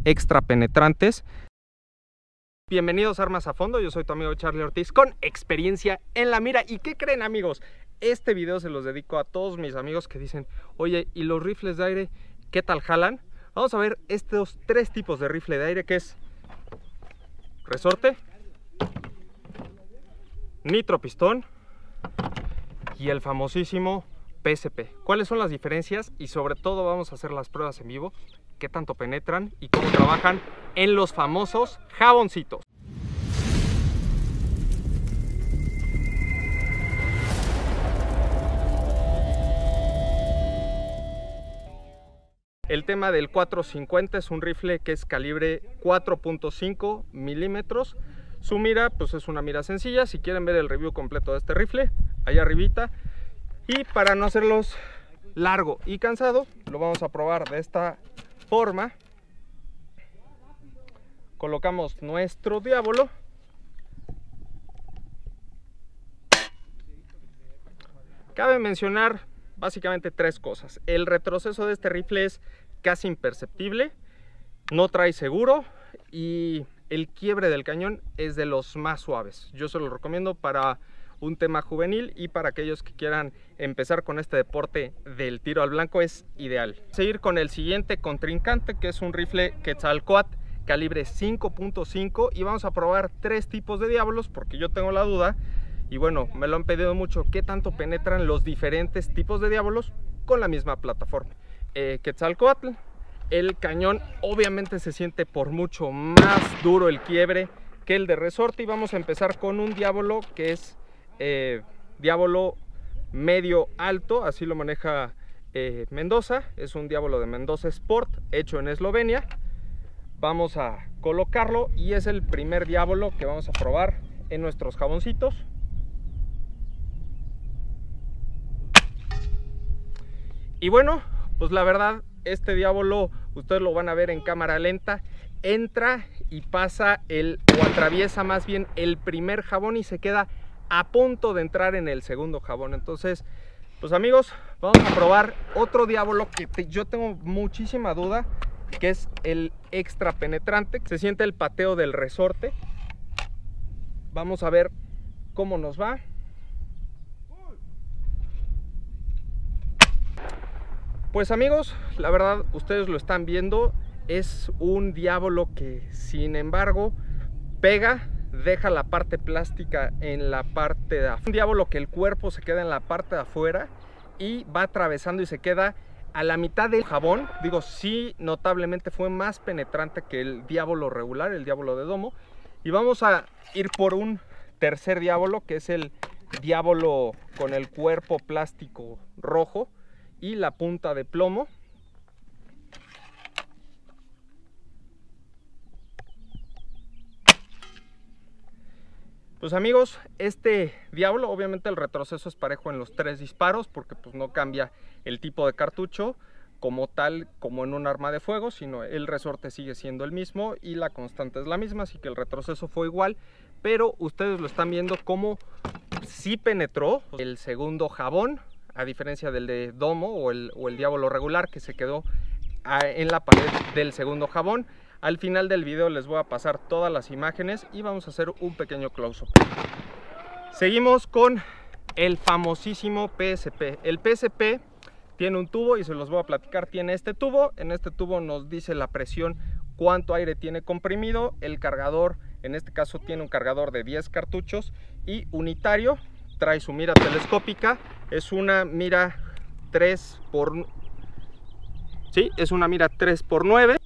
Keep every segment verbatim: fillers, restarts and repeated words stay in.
extra penetrantes. Bienvenidos a Armas a Fondo, yo soy tu amigo Charlie Ortiz con experiencia en la mira. ¿Y qué creen, amigos? Este video se los dedico a todos mis amigos que dicen: oye, ¿y los rifles de aire qué tal jalan? Vamos a ver estos tres tipos de rifle de aire, que es resorte, nitropistón y el famosísimo P S P. ¿Cuáles son las diferencias? Y sobre todo vamos a hacer las pruebas en vivo, qué tanto penetran y cómo trabajan en los famosos jaboncitos. El tema del cuatro cincuenta es un rifle que es calibre cuatro punto cinco milímetros. Su mira pues es una mira sencilla. Si quieren ver el review completo de este rifle, allá arribita. Y para no hacerlos largo y cansado, lo vamos a probar de esta forma. Colocamos nuestro diablo. Cabe mencionar básicamente tres cosas. El retroceso de este rifle es casi imperceptible, no trae seguro y el quiebre del cañón es de los más suaves. Yo se lo recomiendo para un tema juvenil y para aquellos que quieran empezar con este deporte del tiro al blanco es ideal. Seguir con el siguiente contrincante, que es un rifle Quetzalcoatl calibre cinco punto cinco, y vamos a probar tres tipos de diablos porque yo tengo la duda. Y bueno, me lo han pedido mucho, ¿qué tanto penetran los diferentes tipos de diablos con la misma plataforma? Eh, Quetzalcoatl, el cañón obviamente se siente por mucho más duro el quiebre que el de resorte. Y vamos a empezar con un diablo que es eh, diablo medio alto, así lo maneja eh, Mendoza. Es un diablo de Mendoza Sport, hecho en Eslovenia. Vamos a colocarlo y es el primer diablo que vamos a probar en nuestros jaboncitos. Y bueno, pues la verdad, este diablo, ustedes lo van a ver en cámara lenta, entra y pasa el, o atraviesa más bien el primer jabón y se queda a punto de entrar en el segundo jabón. Entonces, pues amigos, vamos a probar otro diablo que te, yo tengo muchísima duda, que es el extra penetrante. Se siente el pateo del resorte. Vamos a ver cómo nos va. Pues amigos, la verdad ustedes lo están viendo, es un diablo que sin embargo pega, deja la parte plástica en la parte de afuera. Un diablo que el cuerpo se queda en la parte de afuera y va atravesando y se queda a la mitad del jabón. Digo, sí, notablemente fue más penetrante que el diablo regular, el diablo de domo. Y vamos a ir por un tercer diablo, que es el diablo con el cuerpo plástico rojo y la punta de plomo. Pues amigos, este diablo obviamente el retroceso es parejo en los tres disparos, porque pues no cambia el tipo de cartucho como tal como en un arma de fuego, sino el resorte sigue siendo el mismo y la constante es la misma, así que el retroceso fue igual. Pero ustedes lo están viendo como sí penetró el segundo jabón, a diferencia del de domo o el, o el diablo regular, que se quedó a, en la pared del segundo jabón. Al final del video les voy a pasar todas las imágenes y vamos a hacer un pequeño close-up. Seguimos con el famosísimo P S P. El P S P tiene un tubo y se los voy a platicar. Tiene este tubo. En este tubo nos dice la presión, cuánto aire tiene comprimido. El cargador, en este caso, tiene un cargador de diez cartuchos y unitario. Trae su mira telescópica, es una mira tres por sí, es una mira tres por nueve.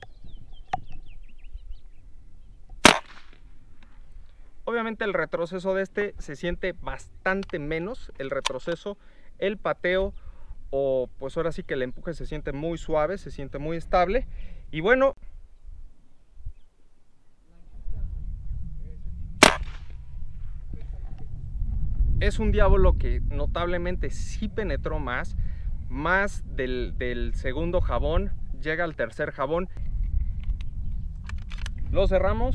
Obviamente el retroceso de este se siente bastante menos, el retroceso, el pateo o pues ahora sí que el empuje se siente muy suave, se siente muy estable. Y bueno, es un diablo que notablemente sí penetró más, más del, del segundo jabón, llega al tercer jabón. Lo cerramos.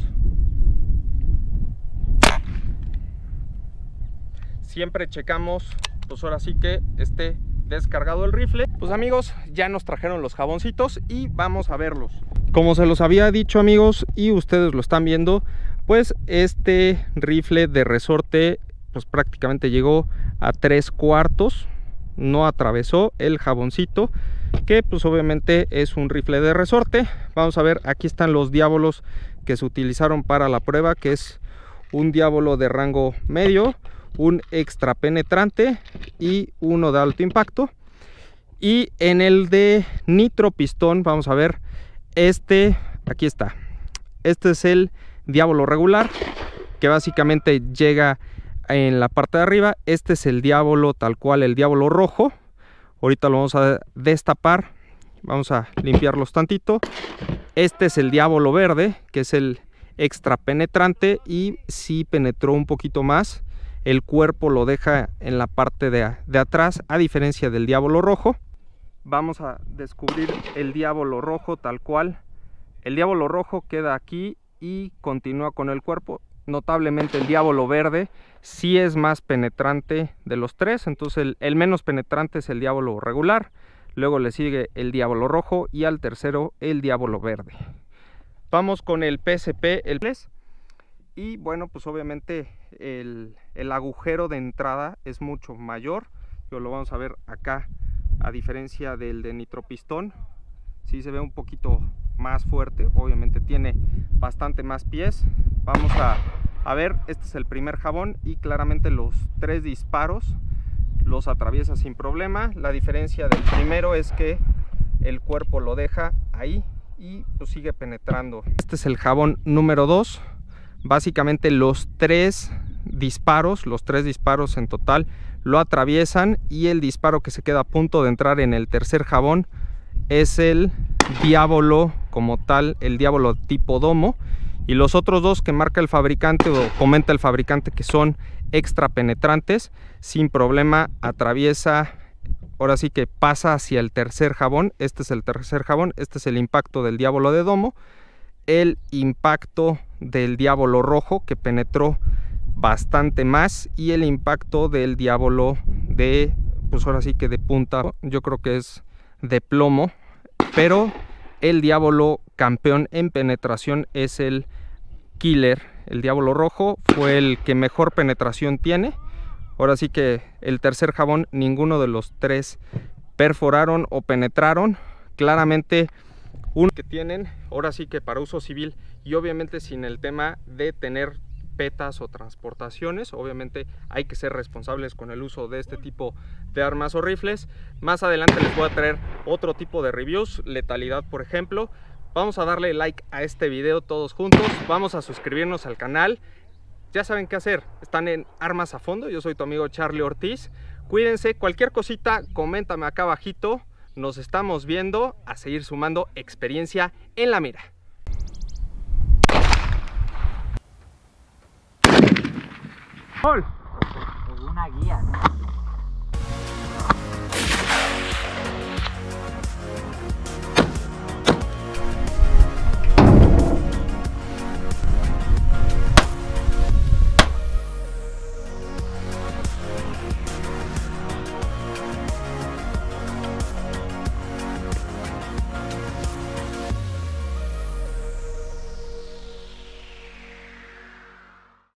Siempre checamos, pues ahora sí que esté descargado el rifle. Pues amigos, ya nos trajeron los jaboncitos y vamos a verlos. Como se los había dicho, amigos, y ustedes lo están viendo, pues este rifle de resorte pues prácticamente llegó a tres cuartos, no atravesó el jaboncito, que pues obviamente es un rifle de resorte. Vamos a ver, aquí están los diábolos que se utilizaron para la prueba, que es un diábolo de rango medio, un extra penetrante y uno de alto impacto. Y en el de nitro pistón, vamos a ver, este, aquí está, este es el diábolo regular, que básicamente llega en la parte de arriba. Este es el diábolo tal cual, el diábolo rojo. Ahorita lo vamos a destapar, vamos a limpiarlos tantito. Este es el diábolo verde, que es el extra penetrante y sí penetró un poquito más. El cuerpo lo deja en la parte de, de atrás, a diferencia del diábolo rojo. Vamos a descubrir el diábolo rojo tal cual. El diábolo rojo queda aquí y continúa con el cuerpo. Notablemente el diábolo verde sí es más penetrante de los tres, entonces el, el menos penetrante es el diábolo regular, luego le sigue el diábolo rojo y al tercero el diábolo verde. Vamos con el P S P, el P-S, y bueno, pues obviamente el, el agujero de entrada es mucho mayor, yo lo vamos a ver acá, a diferencia del de nitropistón, sí se ve un poquito más fuerte, obviamente tiene bastante más pies. Vamos a, a ver, este es el primer jabón y claramente los tres disparos los atraviesa sin problema. La diferencia del primero es que el cuerpo lo deja ahí y pues sigue penetrando. Este es el jabón número dos. Básicamente los tres disparos, los tres disparos en total lo atraviesan, y el disparo que se queda a punto de entrar en el tercer jabón es el diábolo como tal, el diábolo tipo domo, y los otros dos que marca el fabricante o comenta el fabricante que son extra penetrantes, sin problema atraviesa, ahora sí que pasa hacia el tercer jabón. Este es el tercer jabón, este es el impacto del diábolo de domo, el impacto del diábolo rojo que penetró bastante más, y el impacto del diábolo de, pues ahora sí que de punta, yo creo que es de plomo, pero el diábolo campeón en penetración es el Killer. El diábolo rojo fue el que mejor penetración tiene. Ahora sí que el tercer jabón, ninguno de los tres perforaron o penetraron. Claramente uno que tienen, ahora sí que para uso civil, y obviamente sin el tema de tener petas o transportaciones, obviamente hay que ser responsables con el uso de este tipo de armas o rifles. Más adelante les voy a traer otro tipo de reviews, letalidad por ejemplo. Vamos a darle like a este video todos juntos, vamos a suscribirnos al canal. Ya saben qué hacer, están en Armas a Fondo, yo soy tu amigo Charlie Ortiz. Cuídense, cualquier cosita coméntame acá abajito. Nos estamos viendo, a seguir sumando experiencia en la mira. Con una guía.